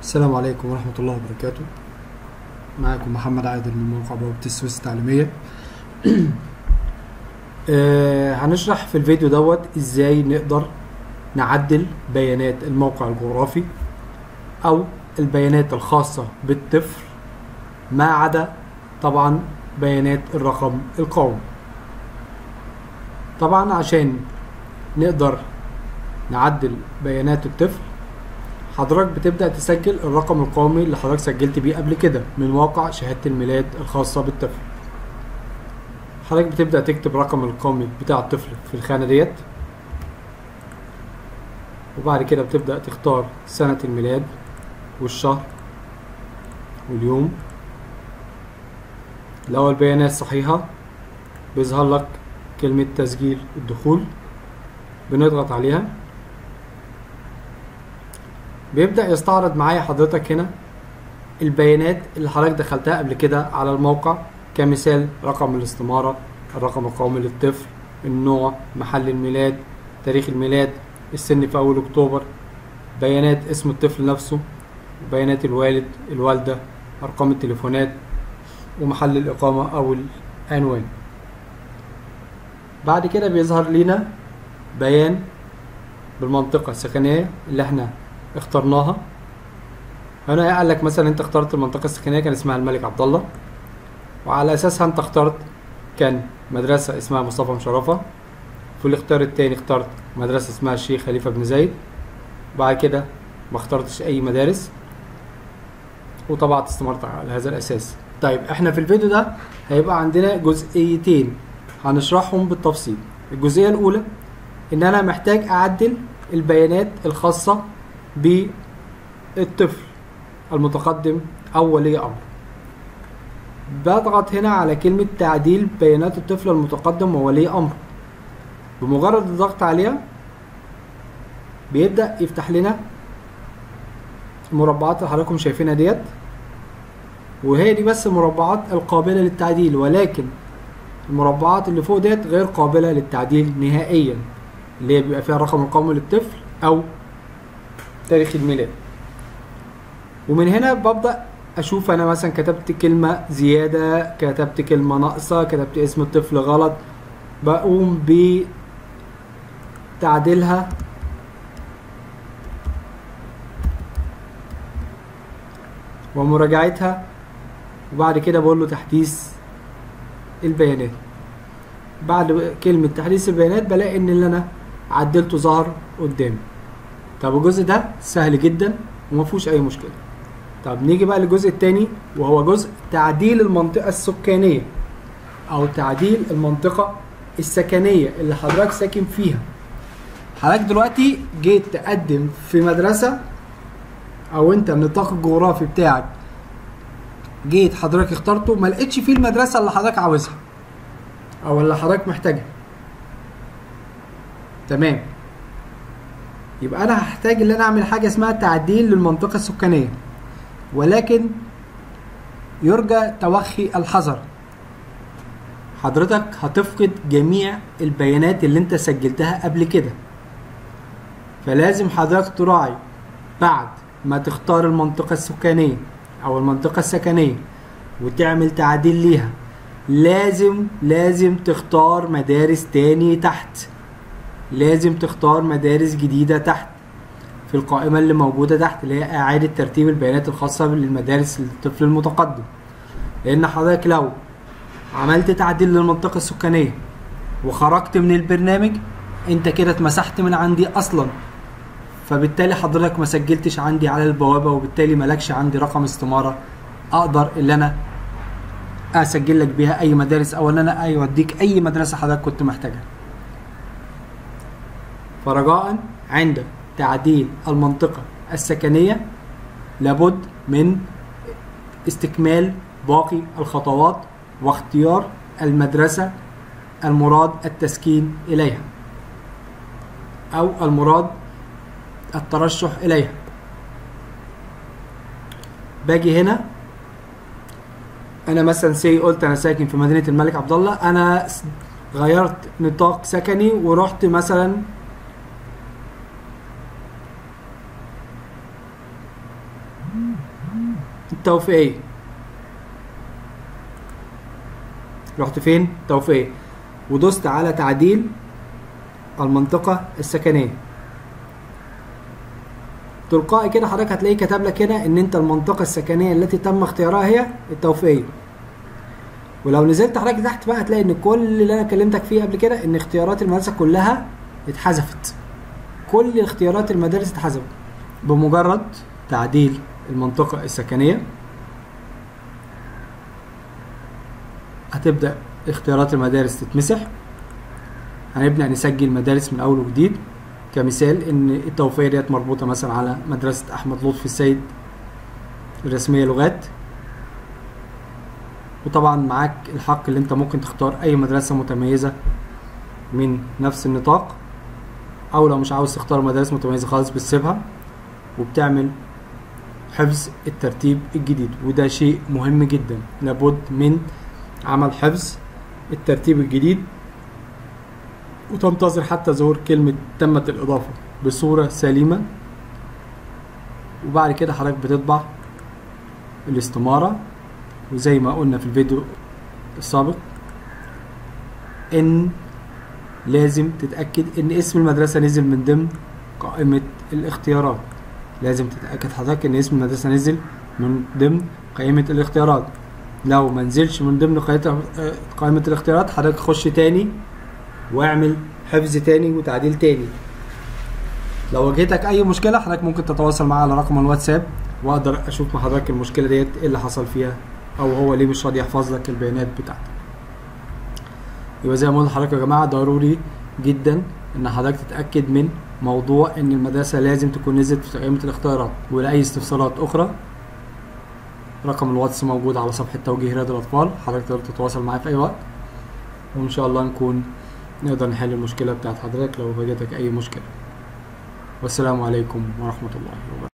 السلام عليكم ورحمة الله وبركاته. معاكم محمد عادل من موقع بوابة السويس التعليمية. هنشرح في الفيديو دوت ازاي نقدر نعدل بيانات الموقع الجغرافي او البيانات الخاصة بالطفل ما عدا طبعا بيانات الرقم القومي. طبعا عشان نقدر نعدل بيانات الطفل حضرتك بتبدأ تسجل الرقم القومي اللي حضرتك سجلت بيه قبل كده من موقع شهادة الميلاد الخاصة بالطفل. حضرتك بتبدأ تكتب رقم القومي بتاع الطفل في الخانة ديت، وبعد كده بتبدأ تختار سنة الميلاد والشهر واليوم. لو البيانات صحيحة بيظهر لك كلمة تسجيل الدخول، بنضغط عليها بيبدأ يستعرض معايا حضرتك هنا البيانات اللي حضرتك دخلتها قبل كده على الموقع، كمثال رقم الاستمارة، الرقم القومي للطفل، النوع، محل الميلاد، تاريخ الميلاد، السن في أول أكتوبر، بيانات اسم الطفل نفسه، بيانات الوالد الوالدة، أرقام التليفونات، ومحل الإقامة أو العنوان. بعد كده بيظهر لنا بيان بالمنطقة السكنية اللي احنا اخترناها. هنا قال لك مثلا انت اخترت المنطقة السكنية كان اسمها الملك عبد الله، وعلى اساسها انت اخترت كان مدرسة اسمها مصطفى مشرفة. في الاختيار التاني اخترت مدرسة اسمها الشيخ خليفة بن زايد، بعد كده ما اخترتش اي مدارس وطبعت استمرت على هذا الاساس. طيب احنا في الفيديو ده هيبقى عندنا جزئيتين هنشرحهم بالتفصيل. الجزئية الاولى ان انا محتاج اعدل البيانات الخاصة بالطفل المتقدم او ولي امر. بضغط هنا على كلمة تعديل بيانات الطفل المتقدم وولي امر. بمجرد الضغط عليها بيبدأ يفتح لنا المربعات اللي حضراتكم شايفينها ديت، وهي دي بس المربعات القابلة للتعديل، ولكن المربعات اللي فوق ديت غير قابلة للتعديل نهائيا، اللي هي بيبقى فيها الرقم القومي للطفل او تاريخ الميلاد. ومن هنا ببدأ اشوف انا مثلا كتبت كلمة زيادة، كتبت كلمة ناقصة، كتبت اسم الطفل غلط، بقوم بتعديلها ومراجعتها، وبعد كده بقول له تحديث البيانات. بعد كلمة تحديث البيانات بلاقي ان اللي انا عدلته ظهر قدامي. طب الجزء ده سهل جدا ومفيهوش اي مشكلة. طب نيجي بقى للجزء التاني، وهو جزء تعديل المنطقة السكانية او تعديل المنطقة السكنية اللي حضرتك ساكن فيها. حضرتك دلوقتي جيت تقدم في مدرسة، او انت النطاق الجغرافي بتاعك جيت حضرتك اخترته ما لقيتش فيه المدرسة اللي حضرتك عاوزها او اللي حضرتك محتاجها. تمام، يبقى انا هحتاج ان انا اعمل حاجة اسمها تعديل للمنطقة السكانية، ولكن يرجى توخي الحذر. حضرتك هتفقد جميع البيانات اللي انت سجلتها قبل كده، فلازم حضرتك تراعي بعد ما تختار المنطقة السكانية او المنطقة السكنية وتعمل تعديل ليها، لازم تختار مدارس تاني تحت، لازم تختار مدارس جديدة تحت في القائمة اللي موجودة تحت، اللي هي إعادة ترتيب البيانات الخاصة بالمدارس للطفل المتقدم. لأن حضرتك لو عملت تعديل للمنطقة السكانية وخرجت من البرنامج أنت كده اتمسحت من عندي أصلا، فبالتالي حضرتك ما سجلتش عندي على البوابة، وبالتالي مالكش عندي رقم استمارة أقدر اللي أنا أسجل لك بيها أي مدارس، أو إن أنا أوديك أي مدرسة حضرتك كنت محتاجها. فرجاء عند تعديل المنطقة السكنية لابد من استكمال باقي الخطوات واختيار المدرسة المراد التسكين إليها أو المراد الترشح إليها. باجي هنا أنا مثلا قلت أنا ساكن في مدينة الملك عبد الله، أنا غيرت نطاق سكني ورحت مثلا التوفيقية. رحت فين؟ توفيقية، ودوست على تعديل المنطقة السكنية. تلقائي كده حضرتك هتلاقيه كتب لك هنا ان انت المنطقة السكنية التي تم اختيارها هي التوفيقية. ولو نزلت حضرتك تحت بقى هتلاقي ان كل اللي انا كلمتك فيه قبل كده ان اختيارات المدرسة كلها اتحذفت. كل اختيارات المدارس اتحذفت بمجرد تعديل المنطقة السكنية. هتبدأ اختيارات المدارس تتمسح. هنبدأ نسجل مدارس من أول وجديد. كمثال إن التوفيقية ديت مربوطة مثلا على مدرسة أحمد لطفي السيد الرسمية لغات. وطبعا معاك الحق اللي انت ممكن تختار أي مدرسة متميزة من نفس النطاق، أو لو مش عاوز تختار مدارس متميزة خالص بتسيبها وبتعمل حفظ الترتيب الجديد. وده شيء مهم جدا، لابد من عمل حفظ الترتيب الجديد وتنتظر حتى ظهور كلمة تمت الإضافة بصورة سليمة. وبعد كده حضرتك بتطبع الاستمارة. وزي ما قلنا في الفيديو السابق إن لازم تتأكد إن اسم المدرسة نزل من ضمن قائمة الاختيارات. لازم تتأكد حضرتك إن اسم المدرسة نزل من ضمن قائمة الاختيارات. لو ما نزلش من ضمن قائمة الاختيارات حضرتك خش تاني واعمل حفظ تاني وتعديل تاني. لو واجهتك اي مشكلة حضرتك ممكن تتواصل معايا على رقم الواتساب واقدر اشوف مع حضرتك المشكلة ديت ايه اللي حصل فيها، او هو ليه مش راضي يحفظ لك البيانات بتاعتك. يبقى زي ما قلت لحضرتك يا جماعة ضروري جدا ان حضرتك تتأكد من موضوع ان المدرسة لازم تكون نزلت في قائمة الاختيارات. ولأي استفسارات اخرى رقم الواتس موجود على صفحة توجيه رياض الأطفال، حضرتك تقدر تتواصل معايا في أي وقت وإن شاء الله نقدر نحل المشكلة بتاعت حضرتك لو واجهتك أي مشكلة. والسلام عليكم ورحمة الله وبركاته.